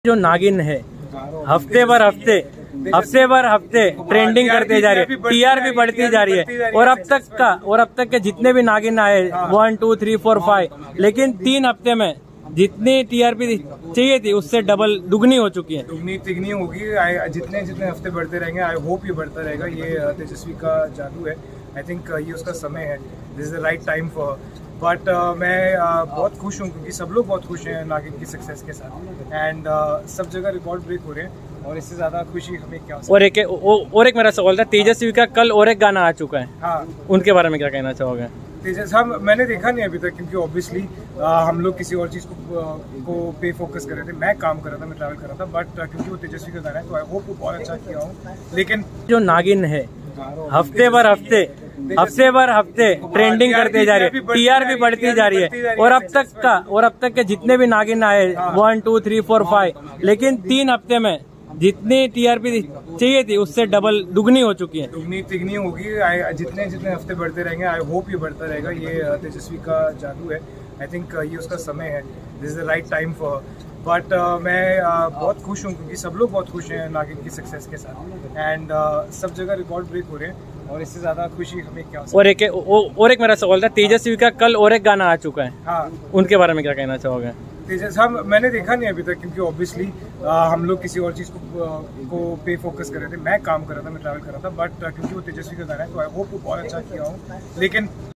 जो नागिन है हफ्ते भर हफ्ते ट्रेंडिंग करते जा रही है, टीआरपी बढ़ती जा रही है। और अब तक के जितने भी नागिन आए 1 2 3 4 5, लेकिन 3 हफ्ते में जितनी टीआरपी चाहिए थी उससे डबल दुगनी हो चुकी है। दुगनी तिगनी होगी। जितने जितने हफ्ते बढ़ते रहेंगे, आई होप ये बढ़ता रहेगा। ये तेजस्वी का जादू है। आई थिंक ये उसका समय है। This is the right time for. But मैं बहुत खुश हूँ क्योंकि सब लोग बहुत खुश हैं नागिन की सक्सेस के साथ। एंड सब जगह रिकॉर्ड ब्रेक हो रहे हैं और इससे ज्यादा खुशी हमें क्या हो सकती है। और एक मेरा सवाल था, तेजस्वी का कल और एक गाना आ चुका है, हाँ, उनके बारे में क्या कहना चाहोगे? तेजस मैंने देखा नहीं अभी तक, क्योंकि ऑब्वियसली हम लोग किसी और चीज़ को पे फोकस कर रहे थे। मैं काम कर रहा था, मैं ट्रैवल कर रहा था। बट क्योंकि वो तेजस्वी का गाना है तो आई होप वो बहुत अच्छा किया हूँ। लेकिन जो नागिन है हफ्ते भर हफ्ते ट्रेंडिंग करते जा रही है, टीआरपी बढ़ती जा रही है। और अब तक के जितने भी नागिन आए 1 2 3 4 5, लेकिन 3 हफ्ते में जितनी टीआरपी चाहिए थी उससे डबल दुगनी हो चुकी है। दुगनी तिगनी होगी। जितने जितने हफ्ते बढ़ते रहेंगे, आई होप ये बढ़ता रहेगा। ये तेजस्वी का जादू है। आई थिंक ये उसका समय है। This is the right time for. But मैं बहुत खुश हूँ क्योंकि सब लोग बहुत खुश हैं नागिन की सक्सेस के साथ। एंड सब जगह रिकॉर्ड ब्रेक हो रहे हैं और इससे ज्यादा खुशी हमें क्या हो सकती है। और एक मेरा सवाल था, तेजस्वी का कल और एक गाना आ चुका है, हाँ, उनके बारे में क्या कहना चाहोगे? तेजस मैंने देखा नहीं अभी तक, क्योंकि ऑब्वियसली हम लोग किसी और चीज़ को पे फोकस कर रहे थे। मैं काम कर रहा था, मैं ट्रैवल कर रहा था। बट क्योंकि वो तेजस्वी का गाना है तो आई होप वो बहुत अच्छा किया हूँ। लेकिन